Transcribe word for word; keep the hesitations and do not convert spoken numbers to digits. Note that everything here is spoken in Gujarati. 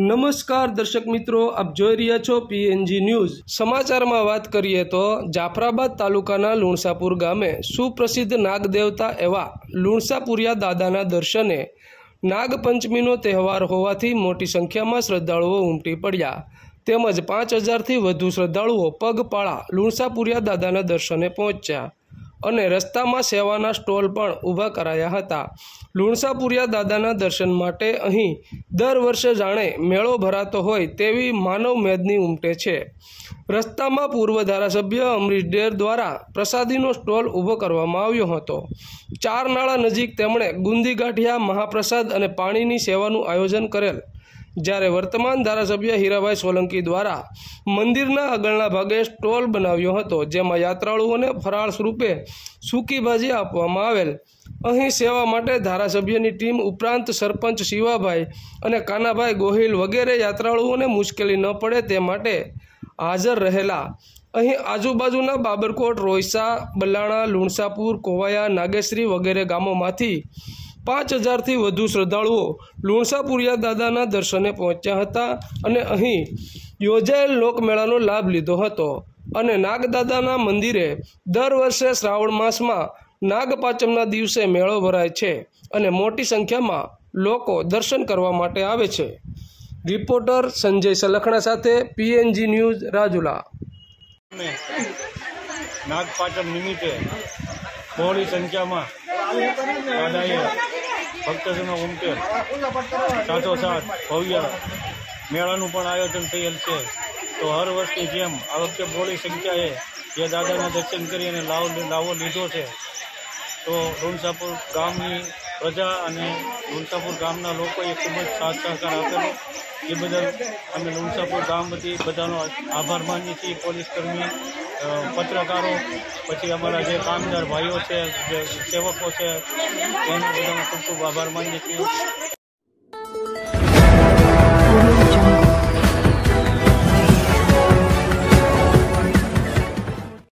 નમસ્કાર દર્શક મિત્રો, આપ જોઈ રહ્યા છો પીએનજી ન્યૂઝ। સમાચારમાં વાત કરીએ તો જાફરાબાદ તાલુકાના લુણસાપુર ગામે સુપ્રસિદ્ધ નાગદેવતા એવા લુણસાપુરિયા દાદાના દર્શને નાગપંચમીનો તહેવાર હોવાથી મોટી સંખ્યામાં શ્રદ્ધાળુઓ ઉમટી પડ્યા તેમજ પાંચ હજારથી વધુ શ્રદ્ધાળુઓ પગપાળા લુણસાપુરિયા દાદાના દર્શને પહોંચ્યા અને રસ્તામાં સેવાના સ્ટોલ પણ ઊભા કરાયા હતા। લુણસાપુરિયા દાદાના દર્શન માટે અહીં દર વર્ષે જાણે મેળો ભરાતો હોય તેવી માનવ મેદની ઉમટે છે। રસ્તામાં પૂર્વ ધારાસભ્ય અમરીશ ડેર દ્વારા પ્રસાદીનો સ્ટોલ ઊભો કરવામાં આવ્યો હતો। ચાર નાળા નજીક તેમણે ગુંદી ગાંઠિયા, મહાપ્રસાદ અને પાણીની સેવાનું આયોજન કરેલ, જ્યારે વર્તમાન ધારાસભ્ય હીરાભાઈ સોલંકી દ્વારા મંદિરના આગળના ભાગે સ્ટોલ બનાવ્યો હતો, જેમાં યાત્રાળુઓને ફરાળ સ્વરૂપે સૂકી ભાજી આપવામાં આવેલ। અહીં સેવા માટે ધારાસભ્યની ટીમ ઉપરાંત સરપંચ શિવાભાઈ અને કાનાભાઈ ગોહિલ વગેરે યાત્રાળુઓને મુશ્કેલી ન પડે તે માટે હાજર રહેલા। અહીં આજુબાજુના બાબરકોટ, રોયસા, બલાણા, લુણસાપુર, કોવાયા, નાગેશ્રી વગેરે ગામોમાંથી પાંચ હજારથી વધુ શ્રદ્ધાળુઓ લુણસાપુરિયા દાદાના દર્શને પહોંચ્યા હતા અને અહીં યોજાયેલ લોકમેળાનો લાભ લીધો હતો। અને નાગદાદાના મંદિરે દર વર્ષે શ્રાવણ માસમાં નાગપાંચમના દિવસે મેળો ભરાય છે અને મોટી સંખ્યામાં લોકો દર્શન કરવા માટે આવે છે। રિપોર્ટર સંજય સલખણા સાથે પીએનજી ન્યૂઝ, રાજુલા। નાગપાંચમ નિમિત્તે બહોળી સંખ્યામાં દાદાએ ભક્તજનો ઉમટેલ સાથોસાથ ભવ્ય મેળાનું પણ આયોજન થયેલ છે। તો હર વર્ષની જેમ આ વખતે બહોળી સંખ્યાએ જે દાદાના દર્શન કરી અને લાવો લાવો લીધો છે, તો લુણસાપુર ગામની પ્રજા અને લુણસાપુર ગામના લોકોએ ખૂબ જ સાથ સહકાર આપેલો, એ બદલ અમે લુણસાપુર ગામ વતી બધાનો આભાર માનીએ છીએ। પોલીસ કર્મી, પત્રકારો, પછી અમારા જે કામદાર ભાઈઓ છે, જે સેવકો છે, એનો બધાનો ખૂબ ખૂબ આભાર માનીએ છીએ।